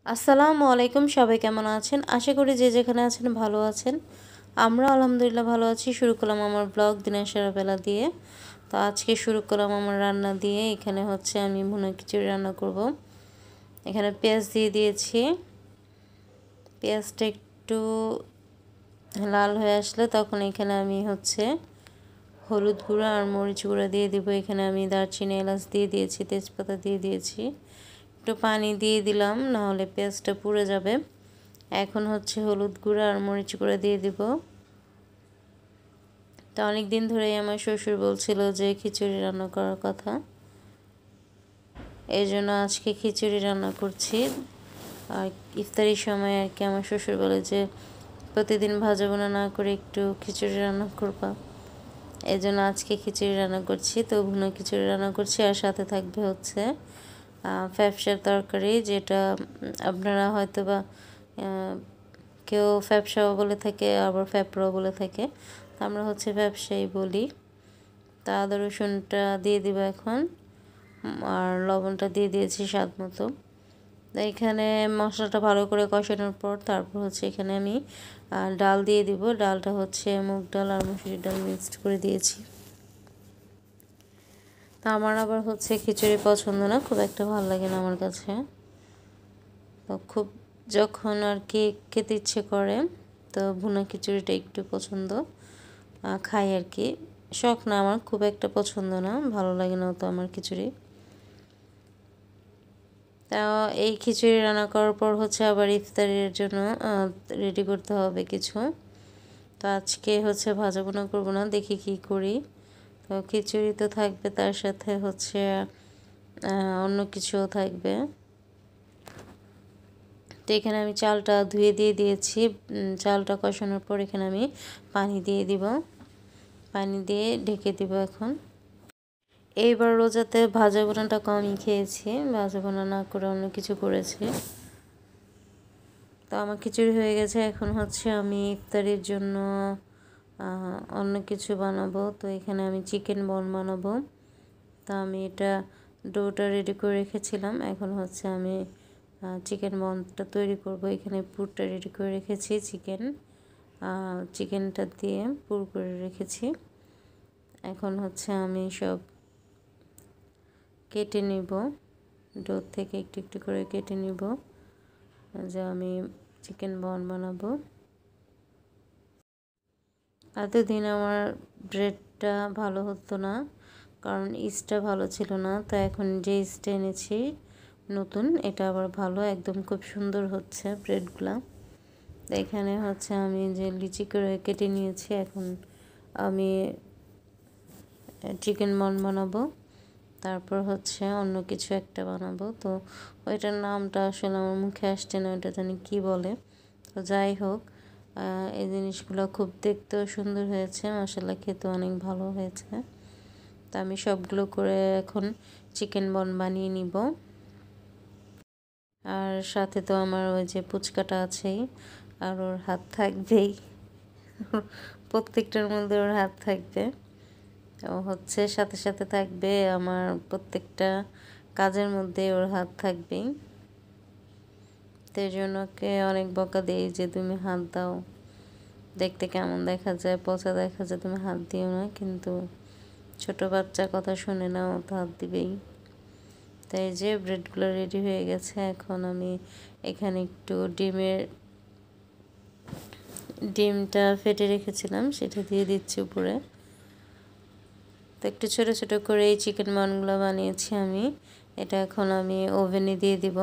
আসসালামু আলাইকুম, সবাই কেমন আছেন? আশা করি যে যেখানে আছেন ভালো আছেন। আমরা আলহামদুলিল্লাহ ভালো আছি। শুরু করলাম আমার ব্লগ দিনের সারাবেলা দিয়ে। তো আজকে শুরু করলাম আমার রান্না দিয়ে। এখানে হচ্ছে আমি ভুনা খিচুড়ি রান্না করব। এখানে পেঁয়াজ দিয়ে দিয়েছি। পেঁয়াজটা একটু লাল হয়ে আসলে তখন এখানে আমি হচ্ছে হলুদ গুঁড়া আর মরিচ গুঁড়া দিয়ে দিব। এখানে আমি দারচিনি এলাচ দিয়ে দিয়েছি, তেজপাতা দিয়ে দিয়েছি। একটু পানি দিয়ে দিলাম, নাহলে পেঁয়াজটা পুড়ে যাবে। এখন হচ্ছে হলুদ গুঁড়া আর মরিচ গুঁড়া দিয়ে দিব। তো অনেক দিন ধরেই আমার শ্বশুর বলছিল যে খিচুড়ি রান্না করার কথা, এই জন্য আজকে খিচুড়ি রান্না করছি। আর ইফতারির সময় আর কি আমার শ্বশুর বলে যে প্রতিদিন ভাজা ভুনা না করে একটু খিচুড়ি রান্না করবা, এই জন্য আজকে খিচুড়ি রান্না করছি। তো ভুনা খিচুড়ি রান্না করছি, আর সাথে থাকবে হচ্ছে ফ্যাপসার তরকারি, যেটা আপনারা হয়তো বা কেউ ফ্যাপসাও বলে থাকে, আবার ফ্যাপড়াও বলে থাকে। আমরা হচ্ছে ব্যবসায়ী বলি। তা আদা রসুনটা দিয়ে দিব এখন, আর লবণটা দিয়ে দিয়েছি স্বাদ মতো। এখানে মশলাটা ভালো করে কষানোর পর তারপর হচ্ছে এখানে আমি ডাল দিয়ে দিব। ডালটা হচ্ছে মুগ ডাল আর মসুরির ডাল মিক্সড করে দিয়েছি। তা আমার আবার হচ্ছে খিচুড়ি পছন্দ না, খুব একটা ভালো লাগে না আমার কাছে। তো খুব যখন আর কি খেতে ইচ্ছে করে তো ভুনা খিচুড়িটা একটু পছন্দ, খাই আর কি। শখ না, আমার খুব একটা পছন্দ না, ভালো লাগে না তো আমার খিচুড়ি। তা এই খিচুড়ি রান্না করার পর হচ্ছে আবার ইফতারের জন্য রেডি করতে হবে কিছু। তো আজকে হচ্ছে ভাজা ভুনা করবো না, দেখি কি করি। তো খিচুড়ি তো থাকবে, তার সাথে হচ্ছে অন্য কিছুও থাকবে। তো এখানে আমি চালটা ধুয়ে দিয়ে দিয়েছি। চালটা কষানোর পর এখানে আমি পানি দিয়ে দিব, পানি দিয়ে ঢেকে দিব এখন। এইবার রোজাতে ভাজা ভুনাটা কমই খেয়েছি, ভাজা ভুনা না করে অন্য কিছু করেছি। তো আমার খিচুড়ি হয়ে গেছে, এখন হচ্ছে আমি ইফতারির জন্য অন্য কিছু বানাবো। তো এখানে আমি চিকেন বন বানাবো। তো আমি এটা ডোটা রেডি করে রেখেছিলাম, এখন হচ্ছে আমি চিকেন বনটা তৈরি করব। এখানে পুরটা রেডি করে রেখেছি, চিকেনটা দিয়ে পুর করে রেখেছি। এখন হচ্ছে আমি সব কেটে নিব, ডো থেকে একটু একটু করে কেটে নিব, যে আমি চিকেন বন বানাবো। এতদিন আমার ব্রেডটা ভালো হতো না, কারণ ইস্টটা ভালো ছিল না। তো এখন যে ইস্টটা এনেছি নতুন, এটা আবার ভালো, একদম খুব সুন্দর হচ্ছে ব্রেডগুলা। তো এখানে হচ্ছে আমি যে লিচি করে কেটে নিয়েছি, এখন আমি চিকেন বন বানাবো, তারপর হচ্ছে অন্য কিছু একটা বানাবো। তো ওইটার নামটা আসলে আমার মুখে আসছে না, ওইটা জানি কী বলে। তো যাই হোক, এই জিনিসগুলো খুব দেখতেও সুন্দর হয়েছে, মাশাআল্লাহ খেতেও অনেক ভালো হয়েছে। তো আমি সবগুলো করে এখন চিকেন বন বানিয়ে নিব। আর সাথে তো আমার ওই যে পুচকাটা আছেই, আর ওর হাত থাকবেই, প্রত্যেকটার মধ্যে ওর হাত থাকবে। ও হচ্ছে সাথে সাথে থাকবে, আমার প্রত্যেকটা কাজের মধ্যে ওর হাত থাকবেই। তো এই জন্য ওকে অনেক বকা দেই যে তুমি হাত দাও, দেখতে কেমন দেখা যায়, পচা দেখা যায়, তুমি হাত দিও না। কিন্তু ছোট বাচ্চা কথা শুনে না, ও তো হাত দিবেই। তাই যে ব্রেডগুলো রেডি হয়ে গেছে, এখন আমি এখানে একটু ডিমটা ফেটে রেখেছিলাম, সেটা দিয়ে দিচ্ছি উপরে। তো একটু ছোটো ছোটো করে এই চিকেন বনগুলো বানিয়েছি আমি, এটা এখন আমি ওভেনে দিয়ে দিব।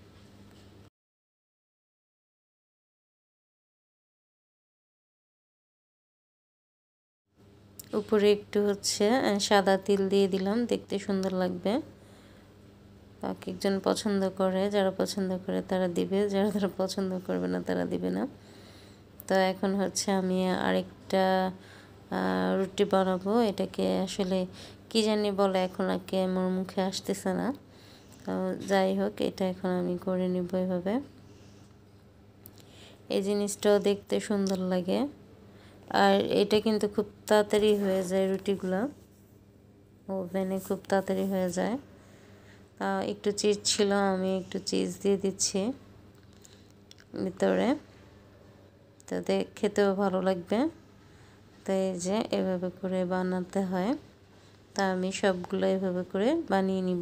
উপরে একটু হচ্ছে সাদা তিল দিয়ে দিলাম, দেখতে সুন্দর লাগবে। এক একজন পছন্দ করে, যারা পছন্দ করে তারা দিবে, যারা পছন্দ করবে না তারা দিবে না। তো এখন হচ্ছে আমি আরেকটা রুটি বানাবো, এটাকে আসলে কী জানি বলে, এখন আর কি আমার মুখে আসতেছে না। তো যাই হোক, এটা এখন আমি করে নিব এভাবে। এই জিনিসটাও দেখতে সুন্দর লাগে, আর এটা কিন্তু খুব তাড়াতাড়ি হয়ে যায়, রুটিগুলো ওভেনে খুব তাড়াতাড়ি হয়ে যায়। একটু চিজ ছিল, আমি একটু চিজ দিয়ে দিচ্ছি। ভিতরে, তাতে খেতেও ভালো লাগবে। তাই যে এভাবে করে বানাতে হয়। তা আমি সবগুলো এভাবে করে বানিয়ে নিব।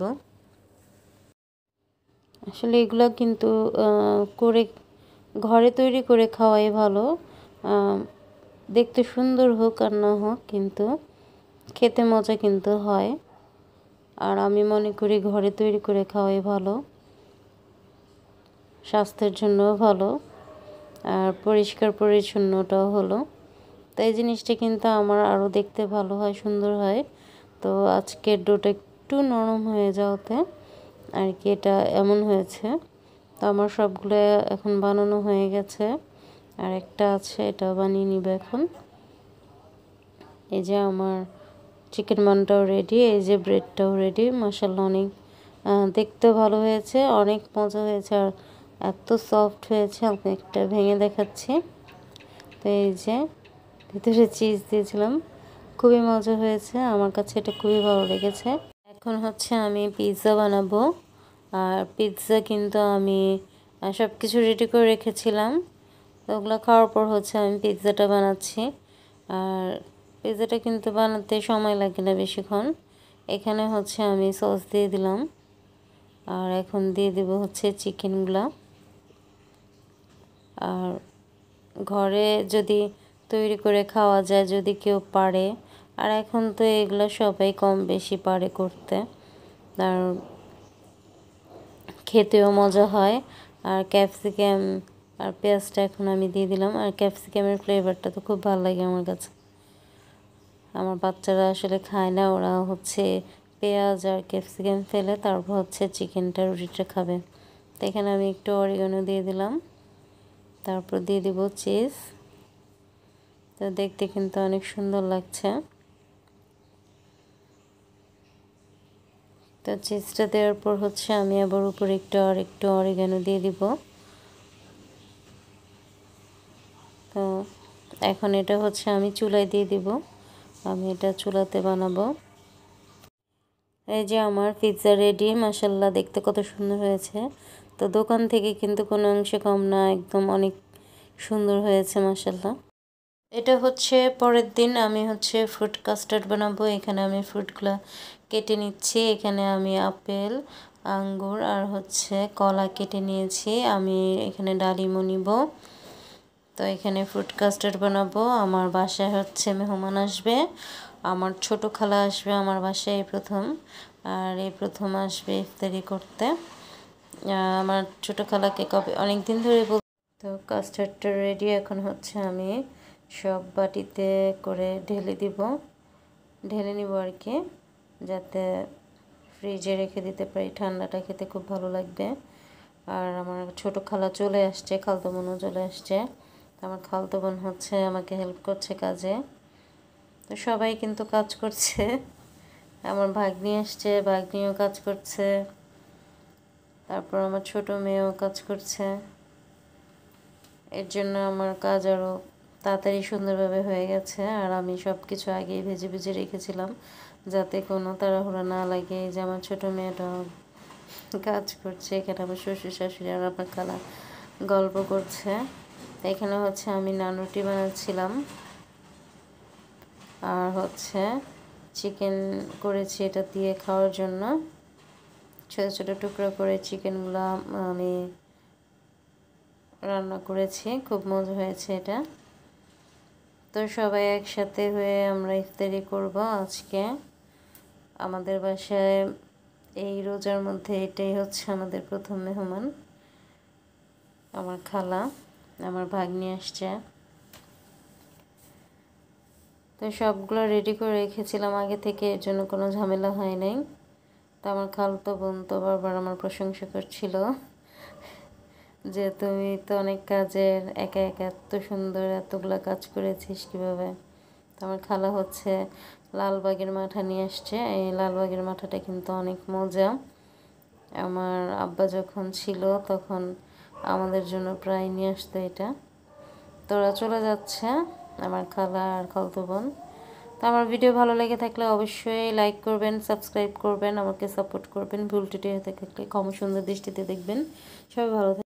আসলে এগুলো কিন্তু করে ঘরে তৈরি করে খাওয়াই ভালো। দেখতে সুন্দর হোক আর না হোক, কিন্তু খেতে মজা কিন্তু হয়। আর আমি মনে করি ঘরে তৈরি করে খাওয়াই ভালো, স্বাস্থ্যের জন্যও ভালো, আর পরিষ্কার পরিচ্ছন্নটাও হলো। তাই জিনিসটা কিন্তু আমার আরও দেখতে ভালো হয়, সুন্দর হয়। তো আজকের ডোটা একটু নরম হয়ে যাওয়াতে আর কি এটা এমন হয়েছে। তো আমার সবগুলো এখন বানানো হয়ে গেছে, আর একটা আছে, এটাও বানিয়ে নিব এখন। এই যে আমার চিকেন বানটাও রেডি, এই যে ব্রেডটাও রেডি। মাশাআল্লাহ অনেক দেখতেও ভালো হয়েছে, অনেক মজা হয়েছে, আর এত সফট হয়েছে। আমি একটা ভেঙে দেখাচ্ছি। তো এই যে ভিতরে চিজ দিয়েছিলাম, খুবই মজা হয়েছে, আমার কাছে এটা খুবই ভালো লেগেছে। এখন হচ্ছে আমি পিৎজা বানাবো। আর পিৎজা কিন্তু আমি সব কিছু রেডি করে রেখেছিলাম। তো ওগুলো খাওয়ার পর হচ্ছে আমি পিৎজাটা বানাচ্ছি। আর পিৎজাটা কিন্তু বানাতে সময় লাগে না বেশিক্ষণ। এখানে হচ্ছে আমি সস দিয়ে দিলাম, আর এখন দিয়ে দেব হচ্ছে চিকেনগুলা। আর ঘরে যদি তৈরি করে খাওয়া যায়, যদি কেউ পারে, আর এখন তো এগুলো সবাই কম বেশি পারে করতে, আর খেতেও মজা হয়। আর ক্যাপসিকাম আর পেঁয়াজটা এখন আমি দিয়ে দিলাম। আর ক্যাপসিকামের ফ্লেভারটা তো খুব ভালো লাগে আমার কাছে। আমার বাচ্চারা আসলে খায় না, ওরা হচ্ছে পেঁয়াজ আর ক্যাপসিকাম ফেলে তারপর হচ্ছে চিকেনটা রুটিটা খাবে। তো এখানে আমি একটু অরিগানো দিয়ে দিলাম, তারপর দিয়ে দিব চিজ। তো দেখতে কিন্তু অনেক সুন্দর লাগছে। তো চিজটা দেওয়ার পর হচ্ছে আমি আবার উপরে একটু অরিগানো দিয়ে দিব। তো এখন এটা হচ্ছে আমি চুলায় দিয়ে দিব, আমি এটা চুলাতে বানাবো। এই যে আমার পিৎজা রেডি, মাশাআল্লাহ দেখতে কত সুন্দর হয়েছে। তো দোকান থেকে কিন্তু কোনো অংশে কম না, একদম অনেক সুন্দর হয়েছে মাশাআল্লাহ। এটা হচ্ছে পরের দিন আমি হচ্ছে ফ্রুট কাস্টার্ড বানাবো। এখানে আমি ফ্রুটগুলো কেটে নিচ্ছি। এখানে আমি আপেল, আঙ্গুর আর হচ্ছে কলা কেটে নিয়েছি। আমি এখানে ডালিমও নিব। তো এখানে ফ্রুট কাস্টার্ড বানাবো। আমার বাসায় হচ্ছে মেহমান আসবে, আমার ছোট খালা আসবে আমার বাসায় এই প্রথম, আর এই প্রথম আসবে ইফতারি করতে। আমার ছোট খালাকে কবে অনেক দিন ধরে তো কাস্টার্ডটা রেডি। এখন হচ্ছে আমি সব বাটিতে করে ঢেলে নিব আর কি, যাতে ফ্রিজে রেখে দিতে পারি, ঠান্ডাটা খেতে খুব ভালো লাগবে। আর আমার ছোট খালা চলে আসছে, খালতো বোনও চলে আসছে। আমার খালতো বোন হচ্ছে আমাকে হেল্প করছে কাজে। তো সবাই কিন্তু কাজ করছে। আমার ভাগ্নি আসছে, ভাগ্নিও কাজ করছে, তারপর আমার ছোট মেয়েও কাজ করছে। এর জন্য আমার কাজ আরও তাড়াতাড়ি সুন্দরভাবে হয়ে গেছে। আর আমি সব কিছু আগেই ভেজে ভেজে রেখেছিলাম, যাতে কোনো তাড়াহুড়া না লাগে। এই যে আমার ছোটো মেয়েটাও কাজ করছে, এখানে আমার শ্বশুর শাশুড়ি আর আমার খালা গল্প করছে। এখানে হচ্ছে আমি নান রুটি বানাচ্ছিলাম, আর হচ্ছে চিকেন করেছি এটা দিয়ে খাওয়ার জন্য। ছোটো ছোটো টুকরো করে চিকেনগুলো আমি রান্না করেছি, খুব মজা হয়েছে এটা। তো সবাই একসাথে হয়ে আমরা ইফতারি করব আজকে আমাদের বাসায়। এই রোজার মধ্যে এটাই হচ্ছে আমাদের প্রথম মেহমান, আমার খালা, আমার ভাগ্নি আসছে। তো সবগুলো রেডি করে রেখেছিলাম আগে থেকে, এর জন্য কোনো ঝামেলা হয় নাই। তো আমার খালতো বোন তো বারবার আমার প্রশংসা করছিল যে তুই তো অনেক কাজের, একা একা এত সুন্দর এতগুলো কাজ করেছিস কীভাবে। তো আমার খালা হচ্ছে লালবাগের মাঠা নিয়ে আসছে। এই লালবাগের মাঠাটা কিন্তু অনেক মজা। আমার আব্বা যখন ছিল তখন আমাদের জন্য প্রায় নিয়ে আসতো এটা। তোরা চলে যাচ্ছে আমার খালা আর খালতো বোন। তো আমার ভিডিও ভালো লেগে থাকলে অবশ্যই লাইক করবেন, সাবস্ক্রাইব করবেন, আমাকে সাপোর্ট করবেন। ভুল ত্রুটি হয়ে থাকলে ক্ষমা সুন্দর দৃষ্টিতে দেখবেন। সবাই ভালো থাকবেন।